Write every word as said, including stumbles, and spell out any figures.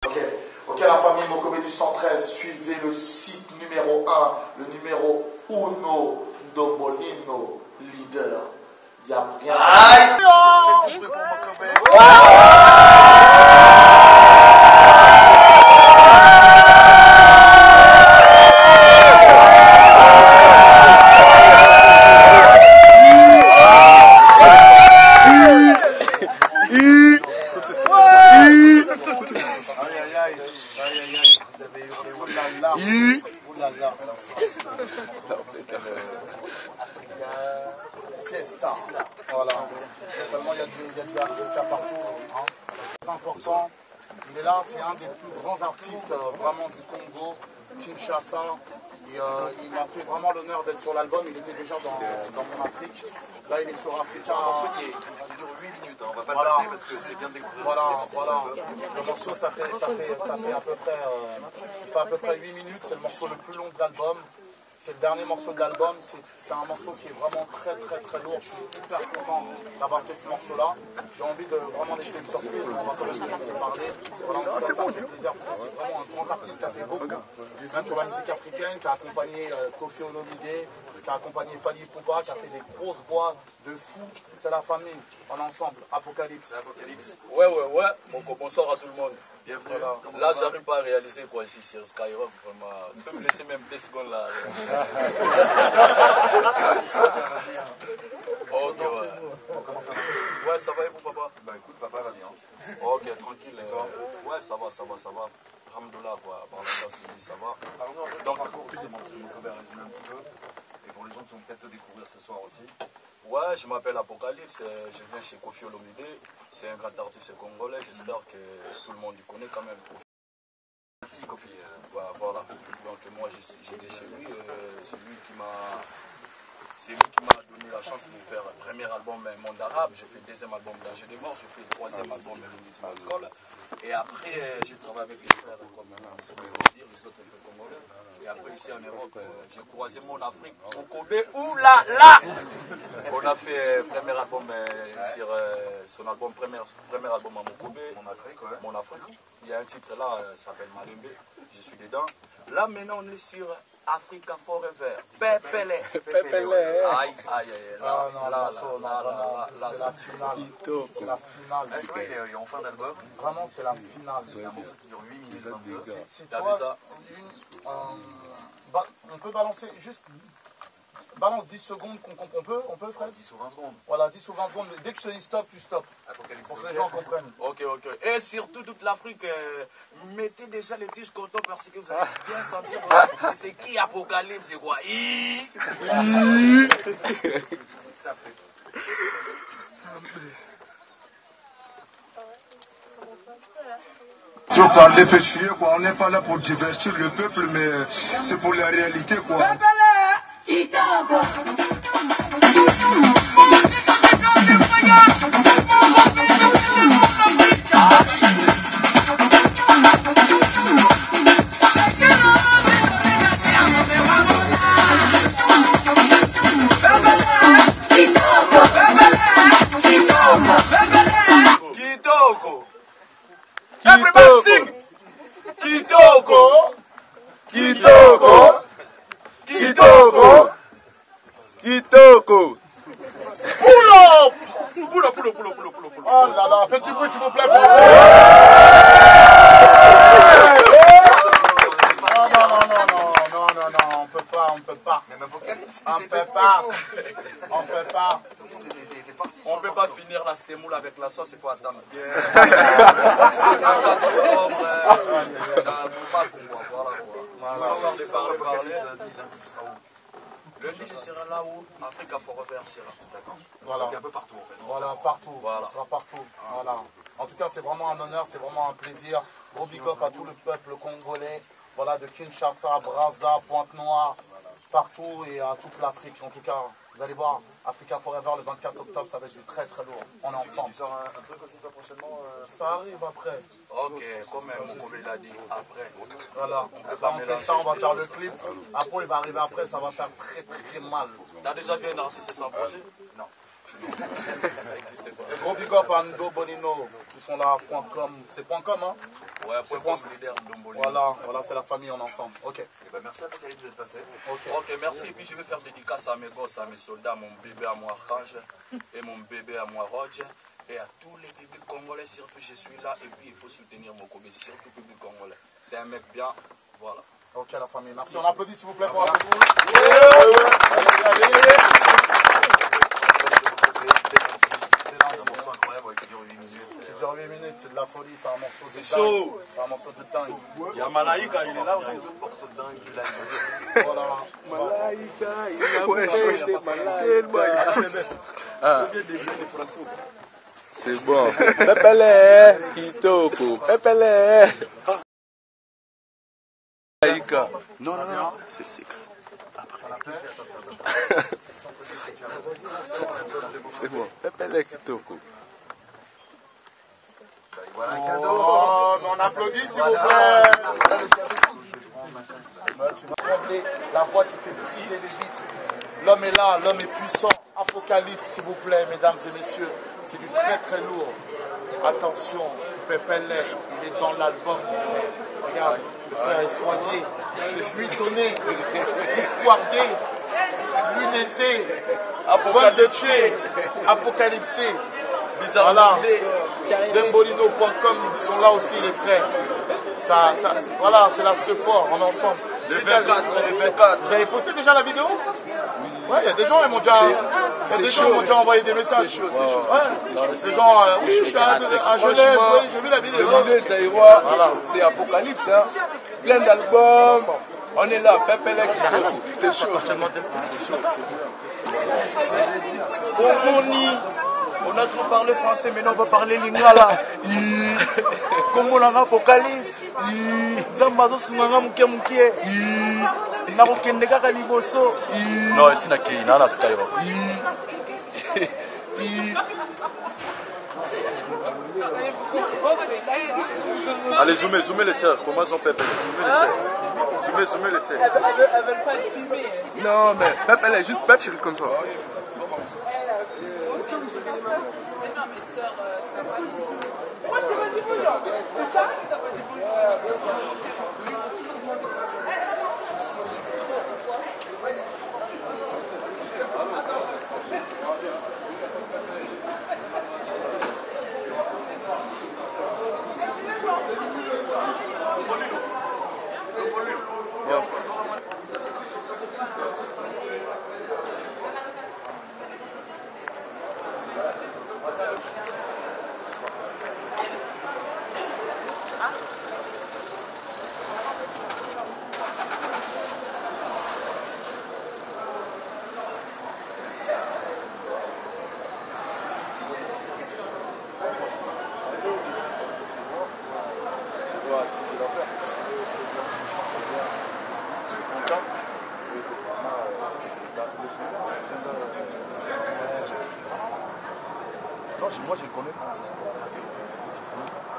Ok. Ok, la famille Mokobé du cent treize, suivez le site numéro un, le numéro uno, Dobolino, leader. Il n'y a rien. Aïe! Fiesta. Voilà. Tellement il y a du, il y a du Africa partout. Hein. C'est important. Il est là, c'est un des plus grands artistes euh, vraiment du Congo, Kinshasa. Et, euh, il m'a fait vraiment l'honneur d'être sur l'album. Il était déjà dans, dans mon Afrique. Là, il est sur Africa. Il dure huit minutes. Hein. On va pas voilà. le passer parce que c'est bien découvert. Voilà, voilà. Le morceau, ça fait, ça fait, ça fait à peu près, euh, il fait à peu près huit minutes. C'est le morceau le plus long de l'album. C'est le dernier morceau de l'album, c'est un morceau qui est vraiment très très très lourd. Je suis super content d'avoir fait ce morceau-là. J'ai envie de vraiment laisser une surprise, on va quand même laisser parler. Voilà, en tout cas, ça me fait plaisir parce que c'est vraiment un grand artiste qui a fait beaucoup. Même pour la musique africaine, qui a accompagné euh, Kofi Olomide, qui a accompagné Fally Ipupa, qui a fait des grosses voix de fou. C'est la famille, on est ensemble. Apocalypse. Apocalypse. Ouais, ouais, ouais. Bon, bonsoir à tout le monde. Bienvenue. Voilà. Là, j'arrive pas à réaliser quoi ici sur Skyrock. Vraiment. Tu peux me laisser même deux secondes là. Ok, ouais. Comment ça va? Ouais, ça va et vous, papa? Bah écoute, papa va bien. Ok, tranquille. Euh, ouais, ça va, ça va, ça va. Alhamdoulilah, quoi. Par la grâce de Dieu, ça va. Parlons-nous un peu de ton parcours, justement, si vous pouvez résumer un petit peu. Et pour les gens qui vont peut-être te découvrir ce soir aussi. Ouais, je m'appelle Apocalypse, je viens chez Kofi Olomide. C'est un grand artiste congolais, j'espère que tout le monde y connaît quand même. Merci Kofi. Bah, voilà. Donc moi j'étais chez lui, euh, c'est lui qui m'a c'est lui qui m'a donné la chance de faire le premier album Monde Arabe, j'ai fait le deuxième album Danger des Morts, j'ai fait le troisième album Multiple School. Et après euh, j'ai travaillé avec les frères comme c'est dire, les autres un peu congolais. Et après ici en Europe, euh, j'ai croisé mon Afrique, Mokobé, oula là. On a fait le premier album euh, sur euh, son album, premier, premier album à Mokobé. Mon Afrique, ouais. Mon Afrique. Il y a un titre là, euh, ça s'appelle Malembe, je suis dedans. Là maintenant on est sur Africa Forever. Pépélé. Pépélé. Aïe, aïe, aïe. Là, Ah non, là, morceau, là, là, là, là, c'est là, la finale. C'est la finale. Ah, tu vois, il est, il est en fin d'album. Vraiment, c'est la finale. C'est un morceau qui dure huit minutes vingt-deux. Si T'as toi, vu ça? une, euh, ba- on peut balancer juste. Balance dix secondes qu'on qu'on- on peut, on peut, Fred? dix ou vingt secondes. Voilà, dix ou vingt secondes. Mais dès que je te dis stop, tu stops. Apocalypse. Pour que les gens comprennent. Ok, ok. Et surtout toute l'Afrique, euh, mettez déjà les tiges contents parce que vous allez bien sentir. euh, c'est qui Apocalypse, c'est quoi? Hi. Ça fait. Trop parler péché, quoi. On n'est pas là pour divertir le peuple, mais c'est pour la réalité, quoi. Kitoko. Everybody sing. Kitoko. Kitoko. Kitoko. Kitoko. Pull up! Pull up, pull up, pull up, pull up, pull up, pull up. Oh là là, faites du bruit s'il vous plaît. Pour... Non, non, non, non, non, non, non, non, on peut pas, on peut pas. Même Apocalypse. On peut pas. On peut pas. T'es parti. On ne peut pas finir la semoule avec la sauce, il faut attendre bien. Lundi, je serai là où Africa Forever sera. D'accord. Voilà. Donc un peu partout en fait. Voilà, partout. Voilà. On sera partout. Voilà. En tout cas, c'est vraiment un honneur, c'est vraiment un plaisir. Gros big up à tout le peuple congolais. Voilà, de Kinshasa, Brazza, Pointe-Noire, partout et à toute l'Afrique. En tout cas, vous allez voir, Africa Forever le vingt-quatre octobre, ça va être du très très lourd. On est ensemble. Tu sors un, un truc aussi toi prochainement euh... Ça arrive après. Ok, comme Mokobé l'a dit, après. Voilà. Là, on fait ça, on va faire le clip. Après, il va arriver après, ça va faire très très mal. T'as déjà vu un artiste sans projet? Non. Ça n'existait pas. Et gros big up à Ndo Bonino, qui sont là, point .com. C'est point .com, hein? Ouais, C'est pour bon. le leader Ndomboli. Voilà, voilà, c'est la famille en ensemble. Ok. Et ben merci Apocalypse d'être passé. Ok. Ok, merci. Et puis je vais faire dédicace à mes gosses, à mes soldats, mon bébé à moi Archange et mon bébé à moi Roger. Et à tous les bébés congolais, surtout je suis là. Et puis il faut soutenir mon Kobe, surtout le bébé congolais. C'est un mec bien, voilà. Ok, la famille, merci. On applaudit s'il vous plaît pour la C'est dure huit minutes, c'est de la folie, c'est un morceau de dingue. chaud. C'est un morceau de dingue. Il y a Malaïka, il est là aussi. Voilà. C'est bon. Pépélé, Kitoko, Pépélé. Malaïka. Non, non, non, c'est le secret. C'est bon. Pépélé, Kitoko. Voilà un cadeau. Oh, mais on applaudit s'il vous plaît. Tu vas trembler, la voix qui fait briser les vitres. L'homme est là, l'homme est puissant. Apocalypse, s'il vous plaît, mesdames et messieurs. C'est du très très lourd. Attention, Pépélé, il est dans l'album, mon frère. Regarde, le frère est soigné, buissonné, dispoiré, lunetté, apocalypsé, apocalypsé. Voilà, Dembolino point com sont là aussi les frères. Ça, ça, voilà, c'est la ce fort en ensemble. Le vingt-quatre, le vingt-quatre. Vous avez posté déjà la vidéo? Ouais, il y a des gens qui m'ont déjà, il y a des gens qui m'ont déjà envoyé des messages. C'est chaud, c'est chaud. Ouais, des gens, euh, oui, je suis à, à Genève, oui, j'ai vu la vidéo. Le vidéo, Zaïrois, c'est Apocalypse, hein. Plein d'albums. On est là, Pépélé, Kitoko. C'est chaud. C'est chaud, On a trop parlé français, maintenant on va parler lingala. Comme on a Apocalypse. Zambazo Sunganga Muke Muke. Nakokende kaka liboso. Non, c'est Naki, Nana Skyrock. Allez, zoomez, zoomez les sœurs. Comment ils ont Pépélé? Zoomez les sœurs. Zoomez, zoomez les sœurs. Elles veulent pas être filmées. Non, mais Pépélé, juste Pépélé comme ça. Moi je t'ai pas dit bonjour, c'est ça? T'as pas dit bonjour. Non, moi je le connais pas.